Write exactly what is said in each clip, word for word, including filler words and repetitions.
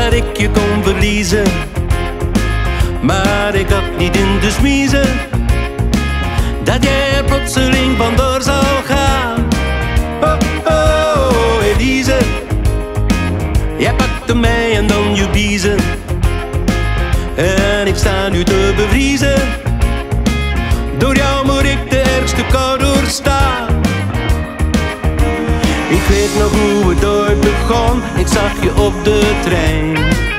dat ik je kon verliezen, maar ik had niet in de smiezen dat jij er plotseling vandoor zou gaan. Oh, oh, Elise, jij pakte mij en dan je biezen, en ik sta nu te bevriezen. Door jou moet ik de ergste kou doorstaan. Ik weet nog hoe het ooit begon, ik zag je op de trein.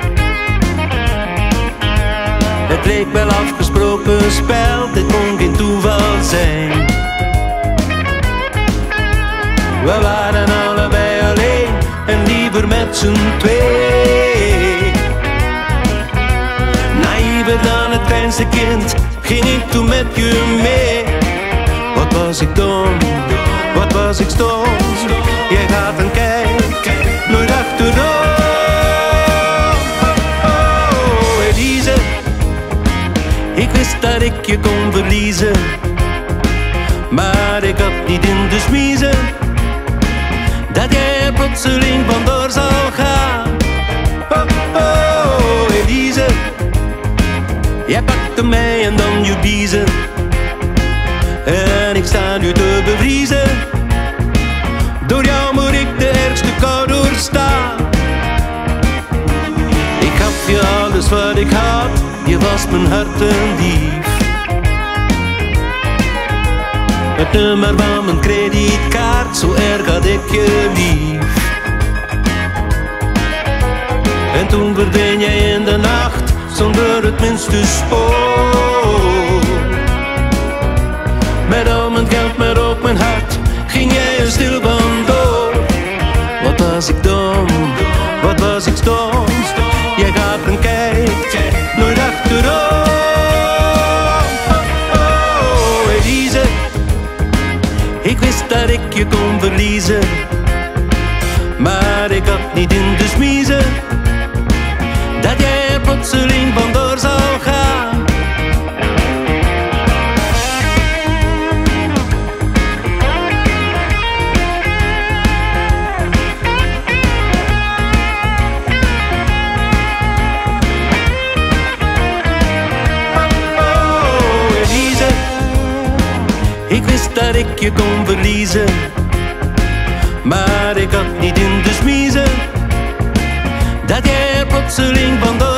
Het leek wel afgesproken spel, dit kon geen toeval zijn. We waren allebei alleen en liever met z'n twee. Naïver dan het kleinste kind ging ik toen met je mee. Wat was ik dom, wat was ik stom. Jij gaat en kijkt, nooit achterom. Oh, oh, Elise, ik wist dat ik je kon verliezen, maar ik had niet in de smiezen dat jij er plotseling vandoor zou gaan. Oh, oh, Elise, jij pakte mij en dan je biezen, en ik sta nu te bevriezen. Door jou moet ik de ergste kou doorstaan. Ik gaf je alles wat ik had, je was mijn hart een dief. Het nummer van mijn kredietkaart, zo erg had ik je lief. En toen verdween jij in de nacht, zonder het minste spoor. Met al mijn geld, maar ook mijn hart, ging jij er stil vandoor. Wat was ik dom, wat was ik stom. Jij gaat en kijkt, nooit achterom. Oh, oh, Elise, ik wist dat ik je kon verliezen, maar ik had niet in de smiezen dat jij er plotseling vandoor zou gaan. Ik wist dat ik je kon verliezen, maar ik had niet in de smiezen dat jij er plotseling vandoor